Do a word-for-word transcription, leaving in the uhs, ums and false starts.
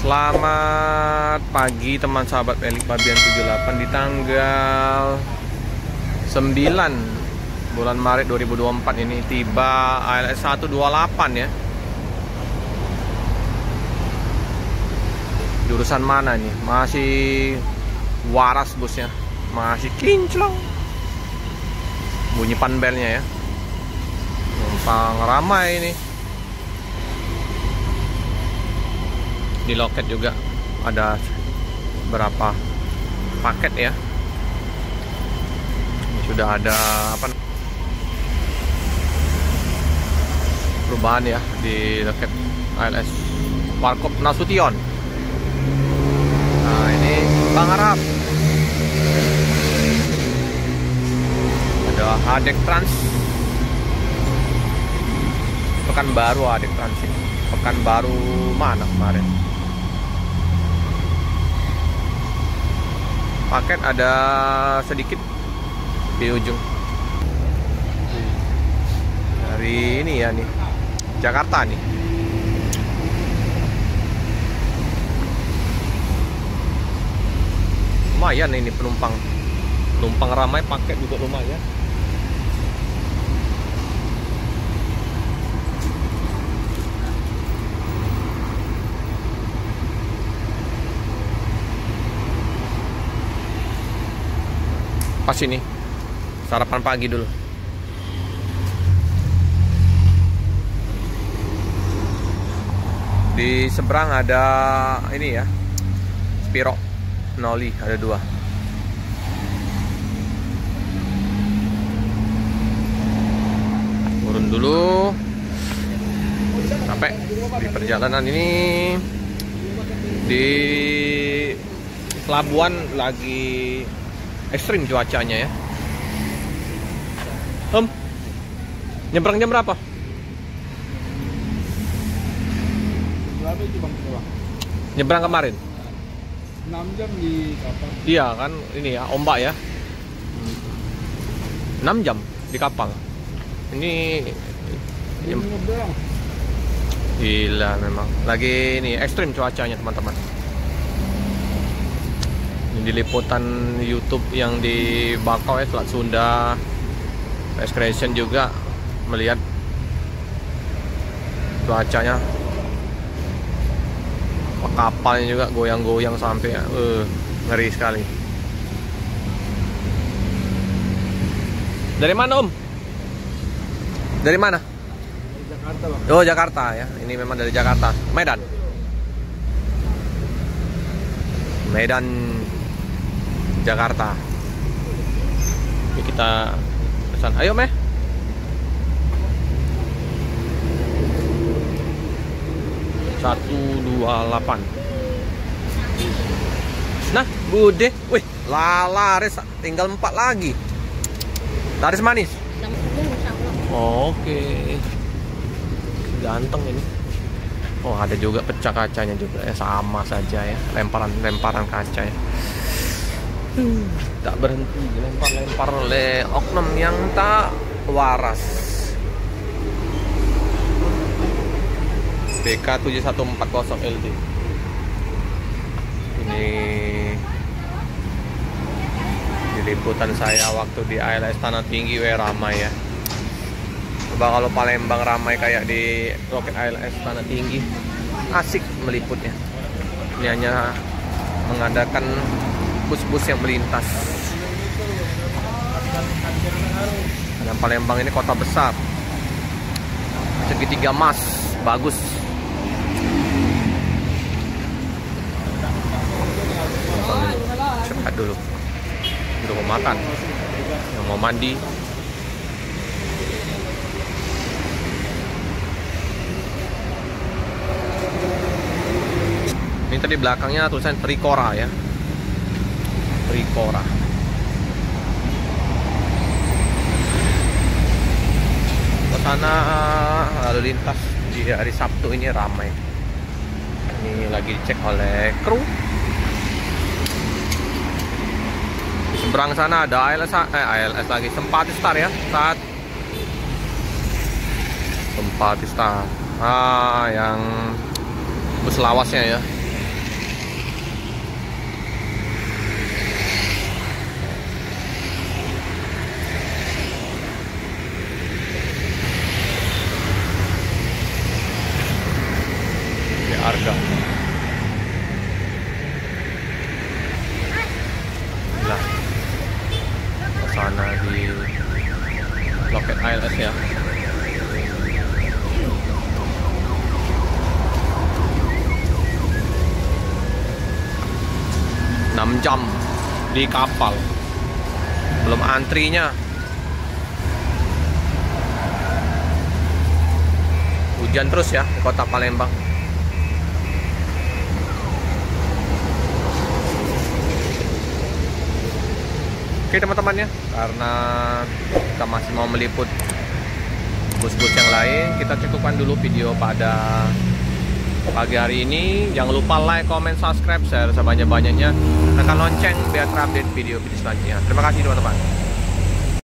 Selamat pagi teman sahabat Elik Pabian tujuh puluh delapan di tanggal sembilan bulan Maret dua ribu dua puluh empat ini tiba A L S seratus dua puluh delapan ya. Jurusan mana nih? Masih waras busnya, masih kinclong. Bunyi panbelnya ya. Numpang ramai ini. Di loket juga ada berapa paket ya. Sudah ada apa perubahan ya di loket A L S Warkop Nasution. Nah ini Bang Arab, ada Adek Trans Pekanbaru. Adek Trans ini Pekanbaru mana kemarin? Paket ada sedikit di ujung dari ini ya nih, Jakarta nih. Lumayan ini penumpang penumpang ramai, paket juga lumayan. Pas ini sarapan pagi dulu. Di seberang ada ini ya, Spiro Noli, ada dua. Turun dulu. Sampai di perjalanan ini di pelabuhan lagi ekstrim cuacanya ya. Om, nyebrang jam berapa? Berapa itu Bang? Nyebrang kemarin? enam jam di kapal. Iya kan, ini ya, ombak ya. enam jam di kapal. Ini Ini nyebrang. gila memang. Lagi ini ekstrim cuacanya teman-teman. Di liputan YouTube yang di Bakau ya, Selat Sunda, Excretion juga melihat cuacanya, kapalnya juga goyang-goyang sampai uh, ngeri sekali. Dari mana Om? Dari mana? Dari Jakarta Bang. Oh Jakarta ya, ini memang dari Jakarta. Medan. Medan Jakarta. Ini kita pesan. Ayo Meh. satu dua delapan. Nah, bude. Wih, laris, tinggal empat lagi. Laris manis. Oke. Ganteng ini. Oh, ada juga pecah kacanya juga ya, sama saja ya. Lemparan-lemparan kaca ya. Hmm, tak berhenti lempar-lempar oleh oknum yang tak waras. B K tujuh satu empat nol L D. Ini di liputan saya waktu di A L S Tanah Tinggi, we ramai ya. Coba kalau Palembang ramai kayak di loket A L S Tanah Tinggi, asik meliputnya. Ini hanya mengadakan bus-bus yang melintas. Dan Palembang ini kota besar, segitiga emas, bagus. Cepat dulu, udah mau makan, yang mau mandi. Ini tadi belakangnya tulisan Trikora ya. Trikora. Ke sana lalu lintas di hari Sabtu ini ramai. Ini lagi dicek oleh kru. Di seberang sana ada A L S, eh, A L S lagi Sempati Star ya. Saat Sempati Star. Ah, yang bus lawasnya ya. harga. Nah, ke sana di loket I L S ya. enam jam di kapal. Belum antrinya. Hujan terus ya di kota Palembang. Oke teman-teman ya, karena kita masih mau meliput bus-bus yang lain, kita cukupkan dulu video pada pagi hari ini. Jangan lupa like, comment, subscribe, share sebanyak-banyaknya. Tekan lonceng biar terupdate video-video selanjutnya. Terima kasih teman-teman.